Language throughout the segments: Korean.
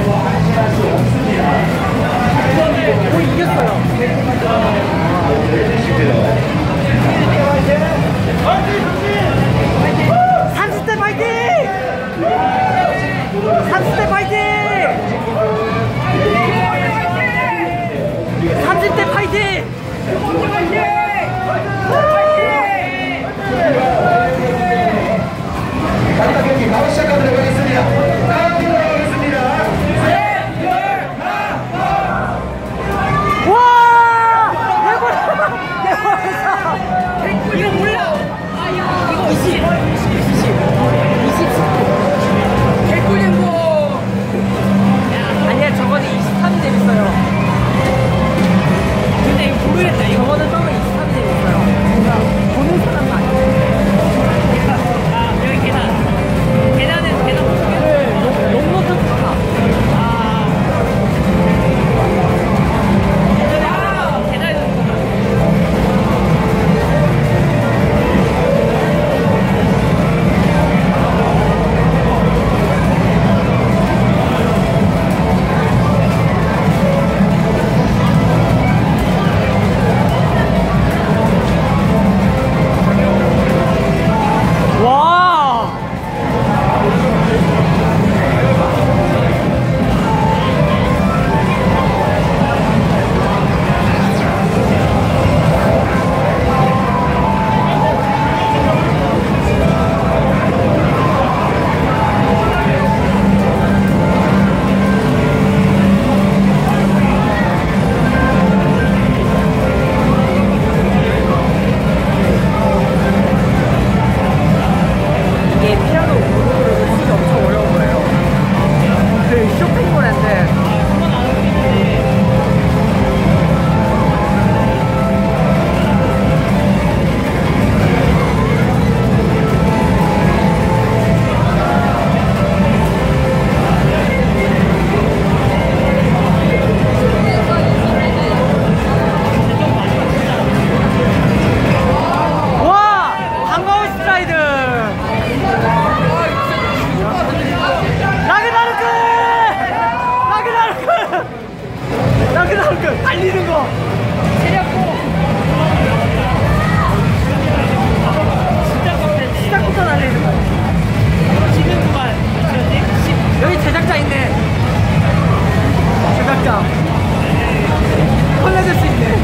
오, 이겼어요. 30대 파이팅! 30대 파이팅! 30대 파이팅! 마지막 경기 바로 시작하도록 하겠습니다. 이거 몰라. 아, 이거 20. 개꿀잼보. 아니야, 저거는 23이 재밌어요. 근데 이거 모르겠다. 저거는 떠는 23이 재밌어요. 뭔가 보는 사람 아니에요. 아, 여기 계단. 계단 보시면 용모터 좋다. 계단에서 달리는 거 시작부터 달리는 거 지금만 여기 제작자 있네. 제작자 콜레질 수 있네.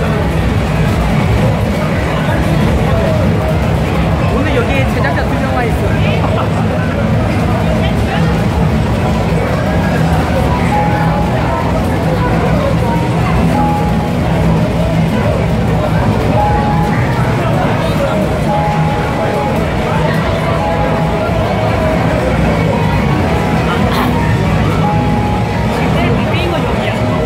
오늘 여기에 제작자 2명만 있어. 제일 빅빈 건 여기야.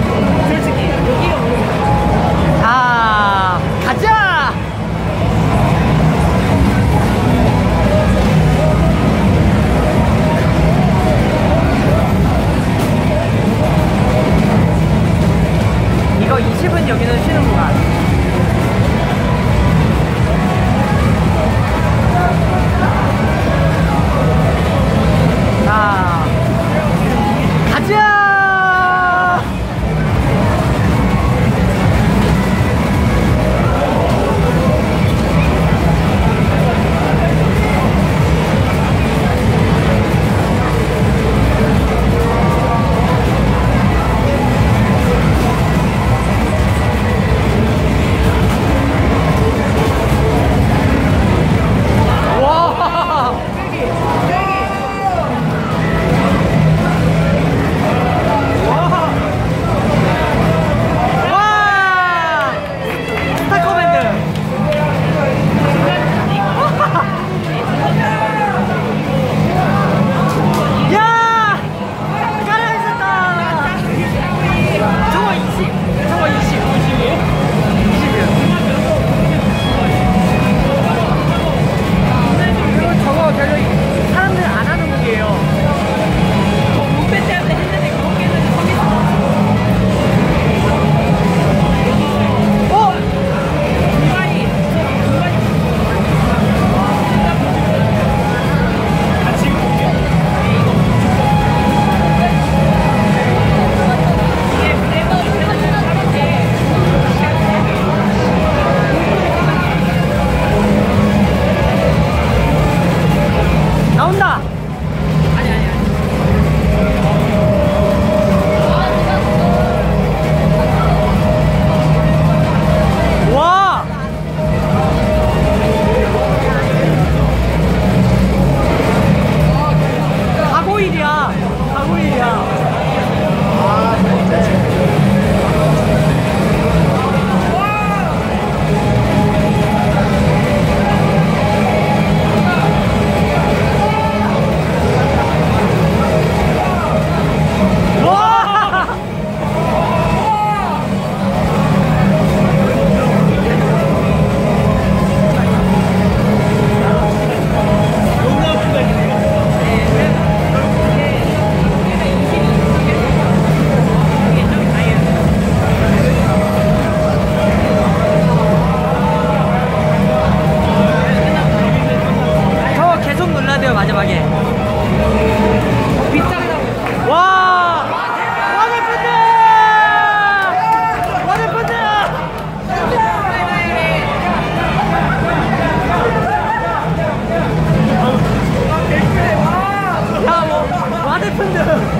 과대평등.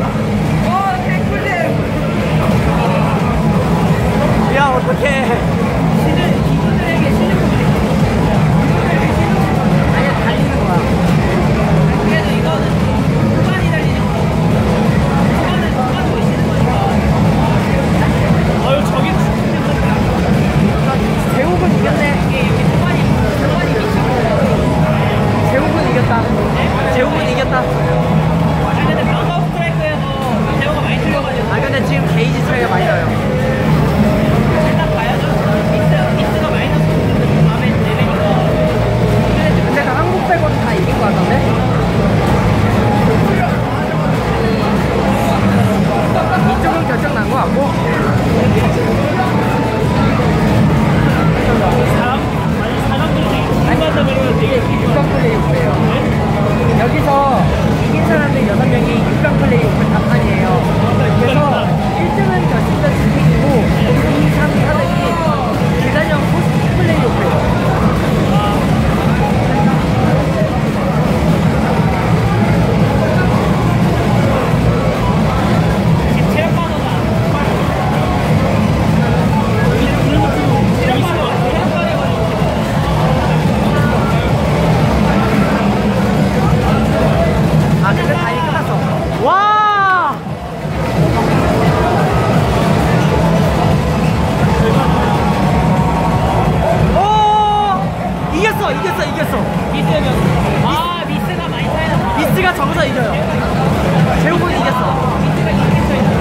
개꿀잼. 야, 어떡해. 기분들에게 실력을 아니야, 달리는 거야. 그래도 이거는 후반이 달리는 거. 후반은 보이시는 거니까. 아유, 저기 제국은 이겼네. 이게 후반이 미치고. 제국은 이겼다. 제국은 이겼다. 아, 근데 방금 스트라이크에서 제국가 많이 틀려가지고. 아, 근데 지금 게이지 차이가 많이 나요. 일단 봐야죠. 미스가 마이너스 다음에 레벨이니까. 근데 그 한국 빼고는 다 이긴 거 같던데? 이쪽은 결정 난 거 같고. 이게 6강 플레이 오프예요. 여기서 이긴 사람들 6명이 6강 플레이 오프 단판이에요. 그래서 1등은 결승전 진행이고 2, 3, 4등이 계단형 포스트 플레이 오프예요. 아, 근데 다행히 끝났어. 와! 오! 이겼어. 미스면. 아, 미스가 많이 차이나. 미스가 저기서 이겨요. 제국은 이겼어. 미스가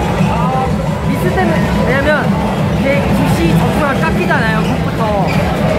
이겼어. 미스 때문에, 왜냐면 걔 2시 점수가 깎이잖아요, 국부터.